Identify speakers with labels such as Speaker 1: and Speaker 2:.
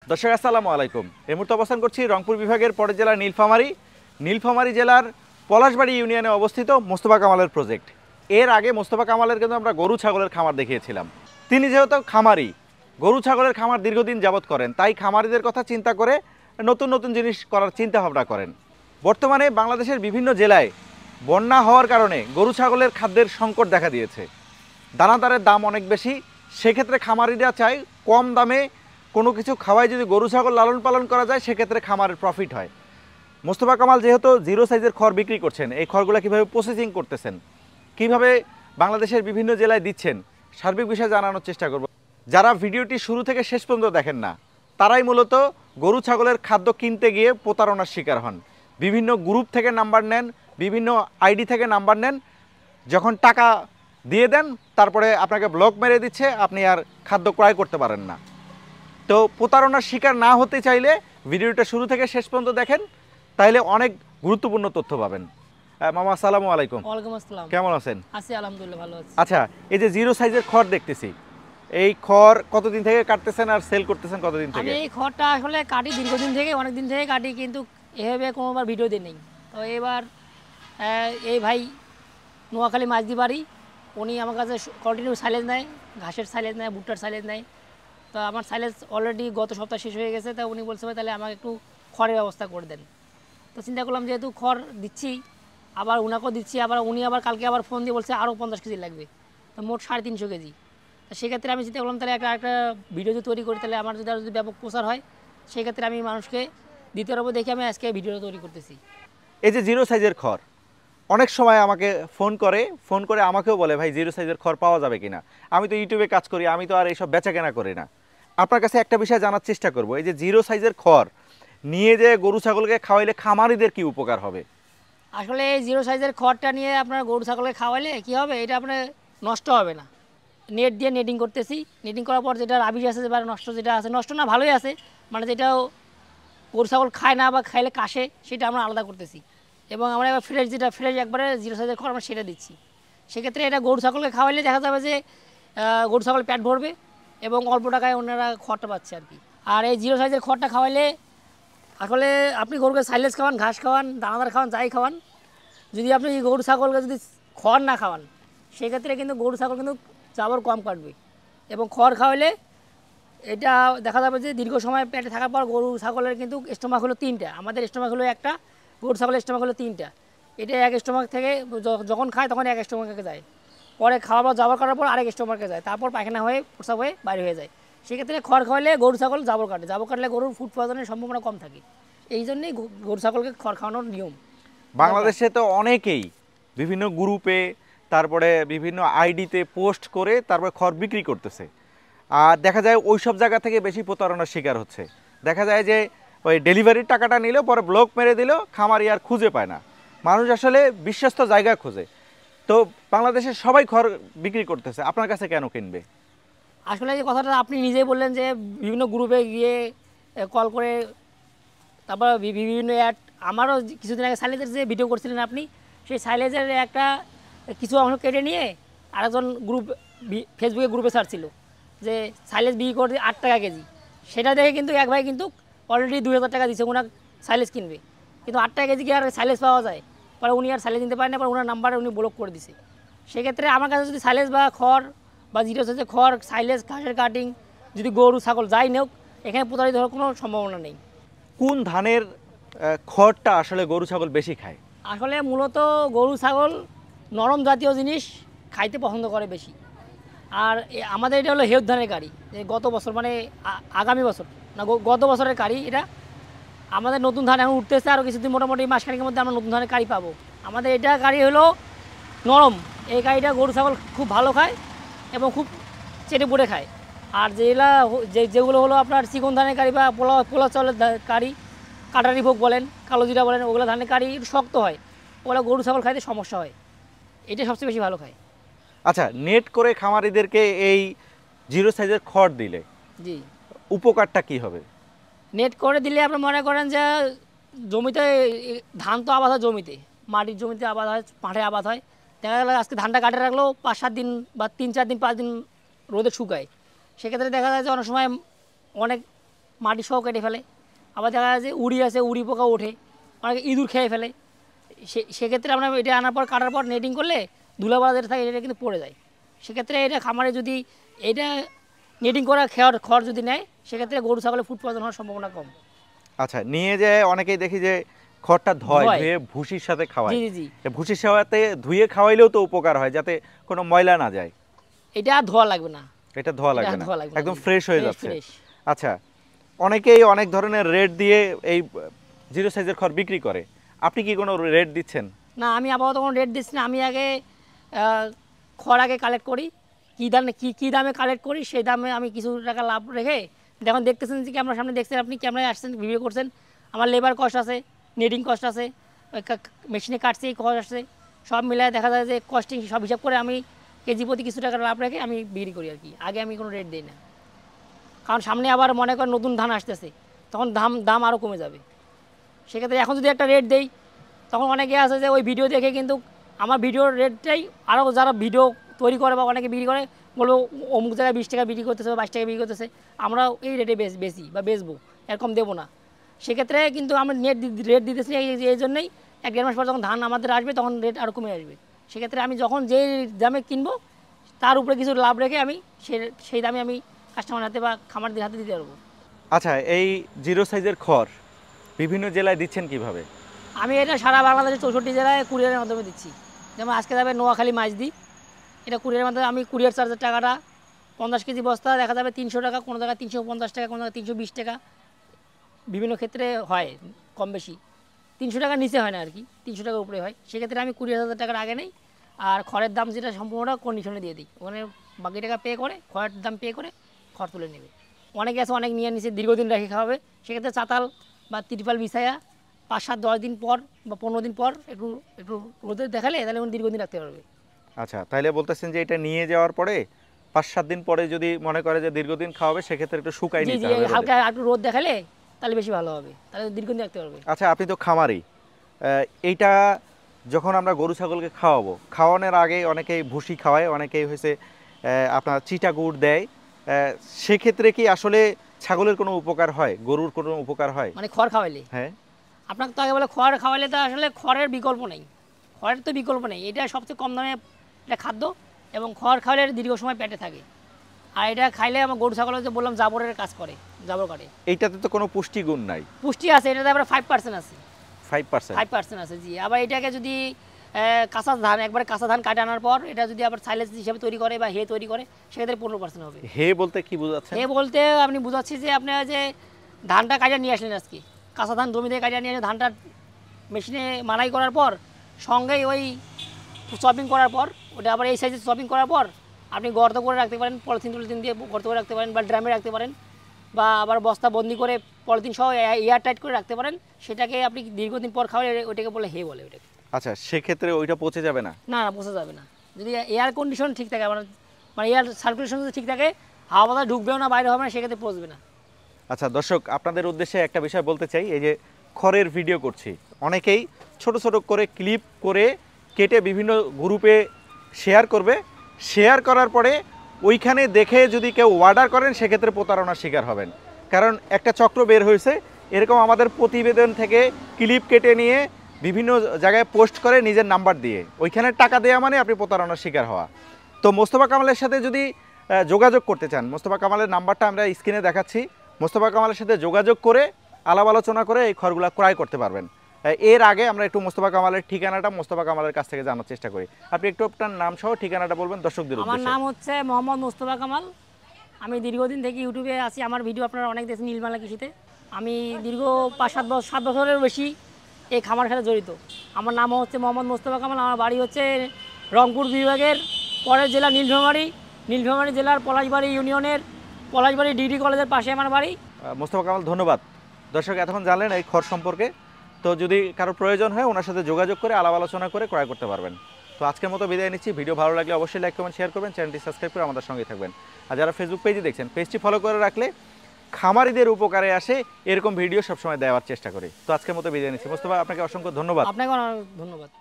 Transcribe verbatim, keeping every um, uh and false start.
Speaker 1: দর্শক আসসালামু আলাইকুম। এই মুহূর্তে অবস্থান করছি রংপুর বিভাগের পরের জেলা নীলফামারী নীলফামারী জেলার পলাশবাড়ি ইউনিয়নে অবস্থিত মোস্তফা কামালের প্রজেক্ট। এর আগে মোস্তফা কামালের কিন্তু আমরা গরু ছাগলের খামার দেখিয়েছিলাম। তিনি যেহেতু খামারি, গরু ছাগলের খামার দীর্ঘদিন যাবত করেন, তাই খামারিদের কথা চিন্তা করে নতুন নতুন জিনিস করার চিন্তা ভাবনা করেন। বর্তমানে বাংলাদেশের বিভিন্ন জেলায় বন্যা হওয়ার কারণে গরু ছাগলের খাদ্যের সংকট দেখা দিয়েছে। দানাদারের দাম অনেক বেশি, সেক্ষেত্রে খামারিরা চায় কম দামে কোনো কিছু খাওয়াই যদি গরু ছাগল লালন পালন করা যায়, সেক্ষেত্রে খামারের প্রফিট হয়। মোস্তফা কামাল যেহেতু জিরো সাইজের খড় বিক্রি করছেন, এই খড়গুলো কীভাবে প্রসেসিং করতেছেন, কিভাবে বাংলাদেশের বিভিন্ন জেলায় দিচ্ছেন, সার্বিক বিষয়ে জানানোর চেষ্টা করব। যারা ভিডিওটি শুরু থেকে শেষ পর্যন্ত দেখেন না, তারাই মূলত গরু ছাগলের খাদ্য কিনতে গিয়ে প্রতারণার শিকার হন। বিভিন্ন গ্রুপ থেকে নাম্বার নেন, বিভিন্ন আইডি থেকে নাম্বার নেন, যখন টাকা দিয়ে দেন তারপরে আপনাকে ব্লক মেরে দিচ্ছে, আপনি আর খাদ্য ক্রয় করতে পারেন না। তো প্রতারণার শিকার না হতে চাইলে ভিডিওটা শুরু থেকে শেষ পর্যন্ত দেখেন, তাহলে অনেক গুরুত্বপূর্ণ তথ্য পাবেন। মামা আসসালামু আলাইকুম।
Speaker 2: ওয়ালাইকুম আসসালাম।
Speaker 1: কেমন আছেন?
Speaker 2: আছি আলহামদুলিল্লাহ, ভালো আছি।
Speaker 1: আচ্ছা, এই যে জিরো সাইজের খড় দেখতেছি, এই খড় কতদিন থেকে কাটতেছেন আর সেল করতেছেন কতদিন থেকে?
Speaker 2: আমি এই খড়টা আসলে কাটি দীর্ঘদিন থেকে, অনেক দিন থেকে কাটি, কিন্তু এভাবে কোনোবার ভিডিও দিই নেই। তো এবার এই ভাই নোয়াখালী মাঝদি বাড়ি, উনি আমার কাছে কন্টিনিউ সাইলেজ নেয়, ঘাসের সাইলেজ নেয়, ভুট্টার সাইলেজ নেয়। তো আমার সাইলেজ অলরেডি গত সপ্তাহ শেষ হয়ে গেছে। তা উনি বলছে ভাই তাহলে আমাকে একটু খড়ের ব্যবস্থা করে দেন। তো চিন্তা করলাম যেহেতু খড় দিচ্ছি, আবার উনাকেও দিচ্ছি, আবার উনি আবার কালকে আবার ফোন দিয়ে বলছে আরও পঞ্চাশ কেজি লাগবে, তো মোট সাড়ে তিনশো কেজি। তো সেক্ষেত্রে আমি চিন্তা করলাম তাহলে একটা একটা ভিডিও যদি তৈরি করি, তাহলে আমার যদি যদি ব্যাপক প্রচার হয়, সেক্ষেত্রে আমি মানুষকে দিতে পারবো, দেখে আমি আজকে ভিডিওটা তৈরি করতেছি।
Speaker 1: এই যে জিরো সাইজের খড়, অনেক সময় আমাকে ফোন করে ফোন করে আমাকেও বলে ভাই জিরো সাইজের খড় পাওয়া যাবে কিনা। আমি তো ইউটিউবে কাজ করি, আমি তো আর এইসব বেচা কেনা করি না। আপনার কাছে একটা বিষয় জানার চেষ্টা করব, এই যে জিরো সাইজের খড় নিয়ে যে গরু ছাগলকে খাওয়াইলে খামারিদের কি উপকার হবে?
Speaker 2: আসলে এই জিরো সাইজের খড়টা নিয়ে আপনার গরু ছাগলকে খাওয়াইলে কী হবে, এটা আপনার নষ্ট হবে না। নেট দিয়ে নেটিং করতেছি, নেটিং করার পর যেটা রাবিশ আছে বা নষ্ট যেটা আছে, নষ্ট না ভালোই আছে, মানে যেটাও গরু ছাগল খায় না বা খাইলে কাশে, সেটা আমরা আলাদা করতেছি। এবং আমরা এবার ফ্রেশ যেটা ফ্রেশ একবারে জিরো সাইজের খড় আমরা সেটা দিচ্ছি। সেক্ষেত্রে এটা গরু ছাগলকে খাওয়াইলে দেখা যাবে যে গরু ছাগল পেট ভরবে এবং অল্প টাকায় ওনারা খড়টা পাচ্ছে আর কি। আর এই জিরো সাইজের খড়টা খাওয়াইলে আসলে আপনি গরুকে সাইলেজ খাওয়ান, ঘাস খাওয়ান, দানাদার খাওয়ান, যাই খাওয়ান, যদি আপনি গরু ছাগলকে যদি খড় না খাওয়ান, সেক্ষেত্রে কিন্তু গরু ছাগল কিন্তু জাবর কম কাটবে। এবং খড় খাওয়াইলে এটা দেখা যাবে যে দীর্ঘ সময় পেটে থাকার পর গরু ছাগলের কিন্তু স্টোমাক হলো তিনটা, আমাদের স্টোমাক হলো একটা, গরু ছাগলের স্টোমাক হলো তিনটা। এটা এক স্টোমাক থেকে যখন খায় তখন এক স্টোমাকে যায়, পরে খাওয়ার পর জাবর কাটার পর আরেক স্টোমাকে যায়, তারপর পায়খানা হয়ে প্রস্রাব হয়ে বাইরে হয়ে যায়। সেক্ষেত্রে খড় খাওয়ালে গরু ছাগল জাবর কাটে, জাবর কাটলে গরুর ফুড পয়জনের সম্ভাবনা কম থাকে। এই জন্যই গরু ছাগলকে খড় খাওয়ানোর নিয়ম।
Speaker 1: বাংলাদেশে তো অনেকেই বিভিন্ন গ্রুপে, তারপরে বিভিন্ন আইডিতে পোস্ট করে তারপরে খড় বিক্রি করতেছে। আর দেখা যায় ওই সব জায়গা থেকে বেশি প্রতারণার শিকার হচ্ছে। দেখা যায় যে ওই ডেলিভারির টাকাটা নিল, পরে ব্লক মেরে দিল, খামারি আর খুঁজে পায় না। মানুষ আসলে বিশ্বস্ত জায়গা খোঁজে। তো বাংলাদেশের সবাই খড় বিক্রি করতেছে, আপনার কাছে কেন কিনবে?
Speaker 2: আসলে যে কথাটা আপনি নিজেই বললেন যে বিভিন্ন গ্রুপে গিয়ে কল করে, তারপর বিভিন্ন অ্যাড, আমারও কিছুদিন আগে সাইলেজের যে ভিডিও করছিলেন আপনি, সেই সাইলেজের একটা কিছু অংশ কেটে নিয়ে আরেকজন গ্রুপ ফেসবুকে গ্রুপে ছাড়ছিল যে সাইলেজ বিক্রি করে আট টাকা কেজি। সেটা দেখে কিন্তু এক ভাই কিন্তু অলরেডি দুই হাজার টাকা দিচ্ছে ওনার সাইলেজ কিনবে, কিন্তু আট টাকা কেজি কি আর সাইলেজ পাওয়া যায়? পরে উনি আর সাইলেজ নিতে পারেন না, পরে ওনার নাম্বারে উনি ব্লক করে দিছে। সেক্ষেত্রে আমার কাছে যদি সাইলেজ বা খড় বা জিরো সাইজের খড়, সাইলেজ, ঘাসের কাটিং যদি গরু ছাগল যাই নেও, এখানে প্রতারিত হওয়ার কোনো সম্ভাবনা নেই।
Speaker 1: কোন ধানের খড়টা আসলে গরু ছাগল বেশি খায়?
Speaker 2: আসলে মূলত গরু ছাগল নরম জাতীয় জিনিস খাইতে পছন্দ করে বেশি। আর আমাদের এটা হলো হেউদ ধানের গাড়ি, গত বছর মানে আগামী বছর না গত বছরের গাড়ি এটা। আমাদের নতুন ধান এখন উঠতেছে, আরও কিছুদিন মোটামুটি মাসখানেকের মধ্যে আমরা নতুন ধানের গাড়ি পাবো। আমাদের এটা গাড়ি হলো নরম, এই গাড়িটা গরু ছাগল খুব ভালো খায় এবং খুব চেটে পুড়ে খায়। আর যেগুলা যে যেগুলো হলো আপনার চিকন ধানের গাড়ি বা পোলা পোলা চাউলের গাড়ি, কাটারি ভোগ বলেন, কালো জিরা বলেন, ওগুলো ধানের গাড়ি একটু শক্ত হয়, ওগুলো গরু ছাগল খাইতে সমস্যা হয়। এটা সবচেয়ে বেশি ভালো খায়।
Speaker 1: আচ্ছা, নেট করে খামারিদেরকে এই জিরো সাইজের খড় দিলে
Speaker 2: জি
Speaker 1: উপকারটা কি হবে?
Speaker 2: নেট করে দিলে আপনি মনে করেন যে জমিতে ধান তো আবাদ হয়, জমিতে মাটির জমিতে আবাদ হয়, মাঠে আবাদ হয়। দেখা গেল আজকে ধানটা কাটে রাখলেও পাঁচ সাত দিন বা তিন চার দিন পাঁচ দিন রোদে শুকায়। সেক্ষেত্রে দেখা যায় যে অনেক সময় অনেক মাটি সহ কেটে ফেলে। আবার দেখা যায় যে উড়ি আছে, উড়ি পোকা ওঠে, অনেকে ইঁদুর খেয়ে ফেলে। সে সেক্ষেত্রে আমরা এটা আনার পর কাটার পর নেটিং করলে ধুলাবালা যেটা থাকে এটা কিন্তু পড়ে যায়। সেক্ষেত্রে এটা খামারে যদি এটা নেটিং করা খড় খড় যদি নেয় সেক্ষেত্রে গরু ছাগলের ফুড পয়জন হওয়ার সম্ভাবনা কম।
Speaker 1: আচ্ছা, নিয়ে যায় অনেকেই দেখি যে খড়টা ধয়,
Speaker 2: ধয়।
Speaker 1: ধুয়ে ভুসির সাথে খাওয়ায়।
Speaker 2: জি জি জি
Speaker 1: এ ভুসির সাথে ধুয়ে খাওয়াইলেও তো উপকার হয়, যাতে কোনো ময়লা না যায়।
Speaker 2: এটা আর ধোয়া লাগবে না,
Speaker 1: এটা ধোয়া
Speaker 2: এটা
Speaker 1: লাগবে
Speaker 2: আর
Speaker 1: না,
Speaker 2: ধোয়া লাগবে না,
Speaker 1: একদম
Speaker 2: জি।
Speaker 1: ফ্রেশ হয়ে
Speaker 2: Fresh,
Speaker 1: যাচ্ছে।
Speaker 2: fresh।
Speaker 1: আচ্ছা, অনেকেই অনেক ধরনের রেট দিয়ে এই জিরো সাইজের খড় বিক্রি করে, আপনি কি কোনো রেট দিচ্ছেন?
Speaker 2: না, আমি আপাতত কোনো রেট দিচ্ছি না। আমি আগে আহ, খড় আগে কালেক্ট করি, কী দামে কী কী দামে কালেক্ট করি সেই দামে আমি কিছু টাকা লাভ রেখে, যখন দেখতেছেন যে ক্যামেরার সামনে দেখছেন, আপনি ক্যামেরায় আসছেন, ভিডিও করছেন, আমার লেবার কস্ট আছে, নেটিং কস্ট আছে, মেশিনে কাটছে এই কস্ট আছে, সব মিলায় দেখা যায় যে কস্টিং সব হিসাব করে আমি কেজি প্রতি কিছু টাকা লাভ রেখে আমি বিক্রি করি আর কি। আগে আমি কোনো রেট দিই না, কারণ সামনে আবার মনে করেন নতুন ধান আসতেছে, তখন দাম দাম আরও কমে যাবে। সেক্ষেত্রে এখন যদি একটা রেট দেই তখন অনেকে আছে যে ওই ভিডিও দেখে কিন্তু আমার ভিডিওর রেটটাই আরও যারা ভিডিও তৈরি করে বা অনেকে বিক্রি করে বলবো অমুক জায়গায় বিশ টাকা বিক্রি করতেছে বা বাইশ টাকা বিক্রি করতেছে, আমরা এই রেটে বেশ বেশি বা বেচবো, এরকম দেবো না। সেক্ষেত্রে কিন্তু আমরা নেট রেট দিতেছি এই এই জন্যই, এক দেড় মাস পর যখন ধান আমাদের আসবে তখন রেট আরও কমে আসবে। সেক্ষেত্রে আমি যখন যেই দামে কিনবো তার উপরে কিছু লাভ রেখে আমি সে সেই দামে আমি কাস্টমার হাতে বা খামারদের হাতে দিতে পারবো।
Speaker 1: আচ্ছা, এই জিরো সাইজের খড় বিভিন্ন জেলায় দিচ্ছেন কিভাবে?
Speaker 2: আমি এটা সারা বাংলাদেশের চৌষট্টি জেলায় কুরিয়ারের মাধ্যমে দিচ্ছি। যেমন আজকে যাবে নোয়াখালী মাঝদি, এটা কুরিয়ারের মাধ্যমে আমি কুরিয়ার চার্জের টাকাটা পঞ্চাশ কেজি বস্তা দেখা যাবে তিনশো টাকা, কোনো জায়গায় তিনশো পঞ্চাশ টাকা, কোনো জায়গায় তিনশো বিশ টাকা, বিভিন্ন ক্ষেত্রে হয় কম বেশি। তিনশো টাকার নিচে হয় না আর কি, তিনশো টাকার উপরে হয়। সেক্ষেত্রে আমি কুড়ি হাজার টাকার আগে নেই, আর খড়ের দাম যেটা সম্পূর্ণটা কন্ডিশনে দিয়ে দিই, ওখানে বাকি টাকা পে করে খড়ের দাম পে করে খড় তুলে নেবে। অনেকে আছে অনেক নিয়ে নিচে দীর্ঘদিন রেখে খাওয়াবে, সেক্ষেত্রে চাতাল বা তিরপাল বিছায়া পাঁচ সাত দশ দিন পর বা পনেরো দিন পর একটু একটু রোদে দেখালে তাহলে উনি দীর্ঘদিন রাখতে পারবে।
Speaker 1: আচ্ছা, তাইলে বলতেছেন যে এটা নিয়ে যাওয়ার পরে পাঁচ সাত দিন পরে যদি মনে করে যে দীর্ঘদিন খাওয়াবে সেক্ষেত্রে একটু শুকাই
Speaker 2: জি
Speaker 1: নিতে
Speaker 2: জি
Speaker 1: হবে রোদে।
Speaker 2: হালকা একটু রোদ দেখালে তাহলে বেশি ভালো হবে, তাহলে দীর্ঘদিন রাখতে পারবে।
Speaker 1: আচ্ছা, আপনি তো খামারি, আহ, এইটা যখন আমরা গরু ছাগলকে খাওয়াবো, খাওয়ানোর আগে অনেকেই ভুসি খাওয়ায়, অনেকেই হয়েছে আহ, আপনার চিটা গুড় দেয়, আহ, সেক্ষেত্রে কি আসলে ছাগলের কোনো উপকার হয়, গরুর কোনো উপকার হয়?
Speaker 2: মানে খড় খাওয়াইলে
Speaker 1: হ্যাঁ।
Speaker 2: আপনাকে তো আগে বলে খড় খাওয়াইলে তো আসলে খড়ের বিকল্প নেই, খড়ের তো বিকল্প নেই, এটা সবচেয়ে কম দামে এটা খাদ্য, এবং খড় খাওয়ালে এটা দীর্ঘ সময় পেটে থাকে। আর এটা খাইলে আমার গরু ছাগল যে বললাম জাবরের কাজ করে, জাবর কাটে।
Speaker 1: এইটাতে তো কোনো পুষ্টিগুণ নাই।
Speaker 2: পুষ্টি আছে, এটাতে আবার ফাইভ পার্সেন্ট আছে,
Speaker 1: ফাইভ পার্সেন্ট
Speaker 2: ফাইভ পার্সেন্ট আছে জি। আবার এটাকে যদি আহ, কাঁচা ধান একবারে কাঁচা ধান কাটে আনার পর এটা যদি আবার সাইলেজ হিসেবে তৈরি করে বা হে তৈরি করে সেক্ষেত্রে পনেরো পার্সেন্ট হবে।
Speaker 1: হে বলতে কি বোঝাচ্ছেন?
Speaker 2: হে বলতে আপনি বুঝাচ্ছি যে আপনি যে ধানটা কাটিয়ে নিয়ে আসলেন আজকে, কাঁচা ধান জমি থেকে কাটিয়ে নিয়ে এসে ধানটা মেশিনে মাড়াই করার পর সঙ্গেই ওই চপিং করার পর ওটা আবার এই সাইজে চপিং করার পর আপনি গর্ত করে রাখতে পারেন, পলিথিন টলিথিন দিয়ে গর্ত করে রাখতে পারেন বা ড্রামে রাখতে পারেন, বা আবার বস্তা বন্দি করে পলিথিন সহ এয়ার টাইট করে রাখতে পারেন। সেটাকে আপনি দীর্ঘদিন পর খাওয়ালে ওইটাকে বলে হে বলে ওটাকে।
Speaker 1: আচ্ছা, সেক্ষেত্রে ওইটা পচে যাবে না?
Speaker 2: না না, বোঝা যাবে না, যদি এয়ার কন্ডিশন ঠিক থাকে, মানে মানে এয়ার সার্কুলেশন যদি ঠিক থাকে, হাওয়া বাতাস ঢুকবেও না বাইরে হবে না, সেক্ষেত্রে পচবে না।
Speaker 1: আচ্ছা দর্শক, আপনাদের উদ্দেশ্যে একটা বিষয় বলতে চাই, এই যে খড়ের ভিডিও করছি, অনেকেই ছোট ছোট করে ক্লিপ করে কেটে বিভিন্ন গ্রুপে শেয়ার করবে, শেয়ার করার পরে ওইখানে দেখে যদি কেউ অর্ডার করেন সেক্ষেত্রে প্রতারণার শিকার হবেন। কারণ একটা চক্র বের হয়েছে, এরকম আমাদের প্রতিবেদন থেকে ক্লিপ কেটে নিয়ে বিভিন্ন জায়গায় পোস্ট করে নিজের নাম্বার দিয়ে, ওইখানে টাকা দেওয়া মানে আপনি প্রতারণার শিকার হওয়া। তো মোস্তফা কামালের সাথে যদি আহ, যোগাযোগ করতে চান, মোস্তফা কামালের নাম্বারটা আমরা স্ক্রিনে দেখাচ্ছি, মোস্তফা কামালের সাথে যোগাযোগ করে আলাপ আলোচনা করে এই খড়গুলো ক্রয় করতে পারবেন। এর আগে আমরা একটু মোস্তফা কামালের ঠিকানাটা মোস্তফা কামালের কাছ থেকে জানার চেষ্টা করি। আপনি একটু আপনার নাম সহ ঠিকানাটা বলবেন দর্শকদের
Speaker 2: আমার
Speaker 1: উদ্দেশ্যে।
Speaker 2: নাম হচ্ছে মোহাম্মদ মোস্তফা কামাল, আমি দীর্ঘদিন থেকে ইউটিউবে আছি, আমার ভিডিও আপনারা অনেক দেখছেন নীলমালা কৃষিতে। আমি দীর্ঘ পাঁচ সাত বছর সাত বছরের বেশি এই খামার সাথে জড়িত। আমার নাম হচ্ছে মোহাম্মদ মোস্তফা কামাল, আমার বাড়ি হচ্ছে রংপুর বিভাগের পরের জেলা নীলফামারী, নীলফামারী জেলার পলাশবাড়ি ইউনিয়নের পলাশবাড়ি ডিগ্রি কলেজের পাশে আমার বাড়ি।
Speaker 1: আহ, মোস্তফা কামাল, ধন্যবাদ। দর্শক এতক্ষণ জানলেন এই খড় সম্পর্কে, তো যদি কারো প্রয়োজন হয় ওনার সাথে যোগাযোগ করে আলাপ আলোচনা করে ক্রয় করতে পারবেন। তো আজকের মতো বিদায় নিচ্ছি। ভিডিও ভালো লাগলে অবশ্যই লাইক কমেন্ট শেয়ার করবেন, চ্যানেলটি সাবস্ক্রাইব করে আমাদের সঙ্গে থাকবেন। আর যারা ফেসবুক পেজে দেখছেন, পেজটি ফলো করে রাখলে খামারিদের উপকারে আসে এরকম ভিডিও সবসময় দেওয়ার চেষ্টা করি। তো আজকের মতো বিদায় নিচ্ছি। মোস্তফা, আপনাকে অসংখ্য ধন্যবাদ।
Speaker 2: আপনাকে অনেক ধন্যবাদ।